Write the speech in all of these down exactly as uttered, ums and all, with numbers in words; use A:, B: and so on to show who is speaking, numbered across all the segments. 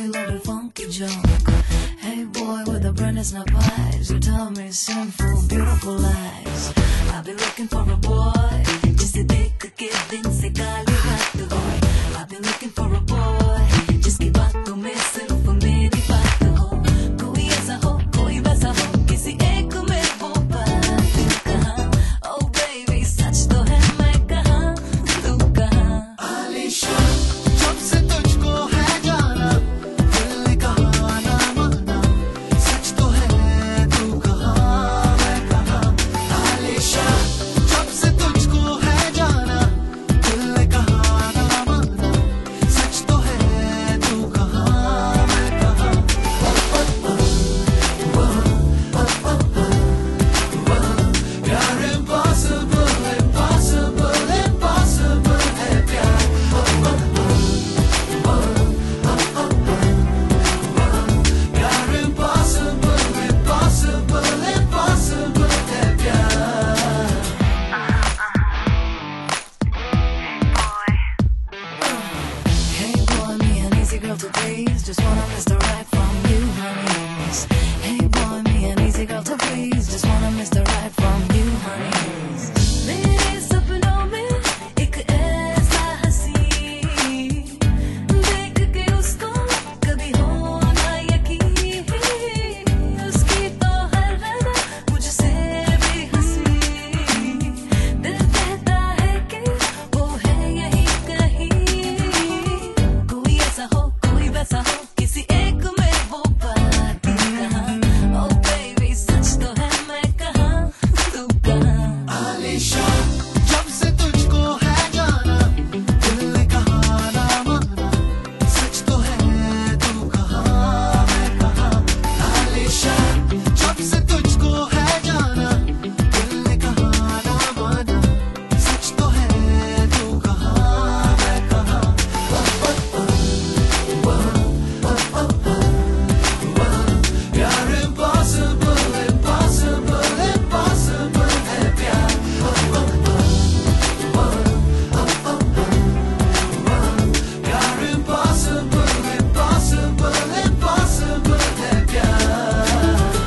A: funny little funky joke. Hey boy with the brightness snap eyes, you tell me sinful, beautiful lies. I've been looking for a boy, जिसे देख के दिन से काली रात हो. I've been looking for a boy, जिसकी बातों में सिर्फ मेरी बात हो. कोई ऐसा हो, कोई वैसा हो, किसी एक में वो बात कहाँ. Oh baby सच तो है मैं कहाँ, तू कहाँ.
B: आलिशान जब से तुझको है जाना, दिल ने कहा ना माना. सच तो है तू कहाँ, मैं कहाँ. आलिशान जब से तुझको है जाना, दिल ने कहा ना माना. सच तो है तू कहाँ, मैं कहाँ. प्यार impossible, impossible, impossible है प्यार. प्यार impossible, impossible, impossible है प्यार.
A: Hey boy, me an easy girl to please, just wanna miss the right from you, honeys. Hey boy, me an easy girl to please, just wanna miss the right from you, honeys. मेरे सपनों में एक ऐसा हंसी, देख के उसको कभी हो ना यकीन. उसकी तो हर अदा मुझसे भी हंसी. दिल कहता है कि वो है यही कहीं. कोई ऐसा हो, कोई वैसा हो, किसी एक में वो बात कहाँ. Oh baby सच तो है मैं कहाँ, तू कहाँ.
B: आलिशान जब से तुझको है जाना, दिल ने कहा ना माना. सच तो है तू कहाँ, मैं कहाँ. आलिशान जब से तुझको है जाना, दिल ने कहा ना माना. सच तो है तू कहाँ, मैं कहाँ. प्यार impossible, impossible, impossible है प्यार. प्यार impossible, impossible, impossible है प्यार.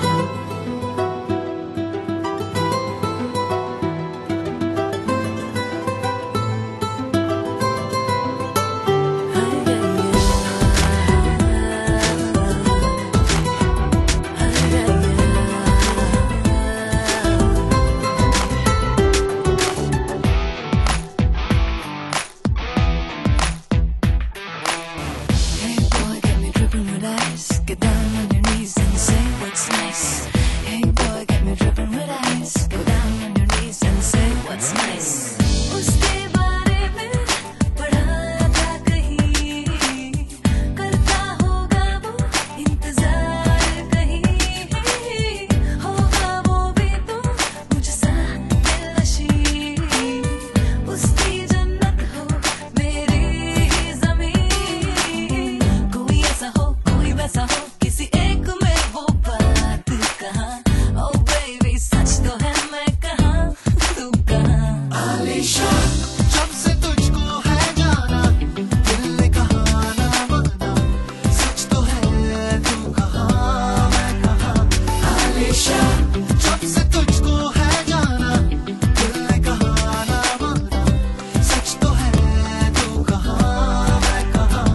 A: Hey boy, get me dripping with ice. Get down on your knees and say what's nice. Hey boy, get me dripping with ice. Get down on your knees and say what's nice. उसके बारे में पढ़ा था कहीं, करता होगा वो इंतजार कहीं. होगा वो भी तो मुझसा दिलनशी. उसकी जन्नत हो मेरी ही ज़मीन. कोई ऐसा हो, कोई वैसा हो, किसी एक में वो बात कहाँ. Oh baby सच तो है मैं कहाँ, तू कहाँ.
B: आलिशान जब से तुझको है जाना, दिल ने कहा ना माना. सच तो है तू कहाँ, मैं कहाँ. आलिशान जब से तुझको है जाना, दिल ने कहा ना माना. सच तो है तू कहाँ, मैं कहाँ.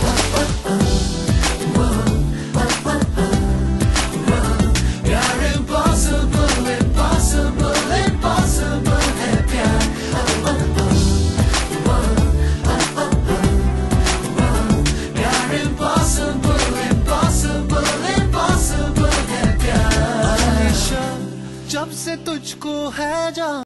B: प्यार impossible, impossible, impossible है प्यार. प्यार impossible, impossible, impossible है प्यार. आलिशान जब से तुझको है जाना.